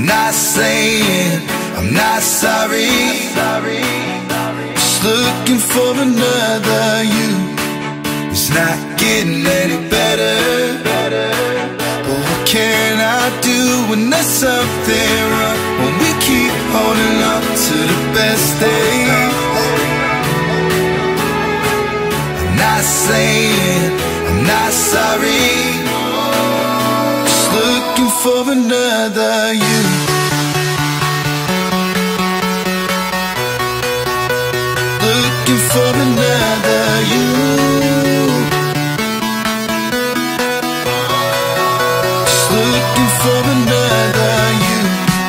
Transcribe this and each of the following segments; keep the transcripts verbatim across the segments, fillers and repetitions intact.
not saying I'm not sorry. Just looking for another you. It's not getting any better. But what can I do when there's something wrong? When we keep holding on to the best days. I'm not saying I'm not sorry. Just looking for another you. Looking for another you. Just looking for another you.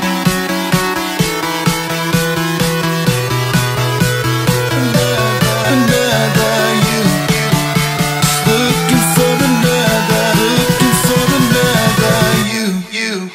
Another, another you. Just looking for another, looking for another you, you.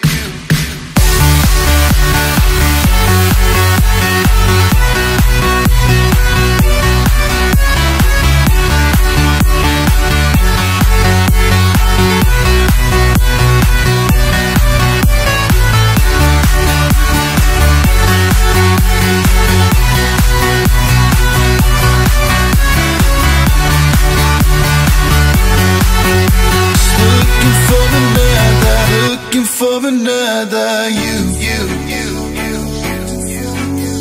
For another you, you, you, you, you, you.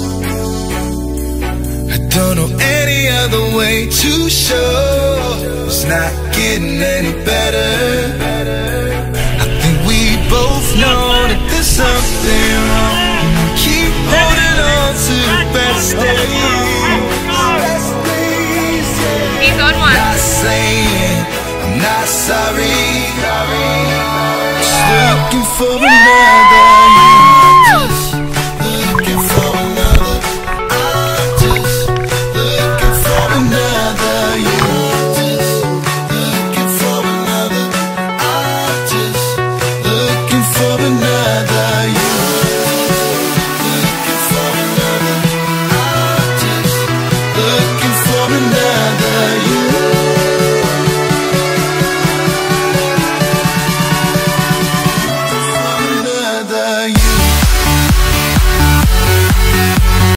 I don't know any other way to show it's not getting any better. I think we both know that there's something wrong. Keep holding on to the best days. He's on one. Not saying I'm not sorry. Looking for another you.